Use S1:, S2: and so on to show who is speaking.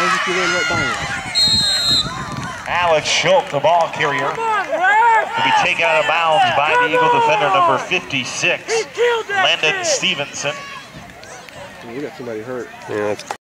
S1: Alex Schultz, the ball carrier, will be taken out of bounds by the Eagle defender number 56, Landon Stevenson.
S2: We got somebody hurt. Yeah, that's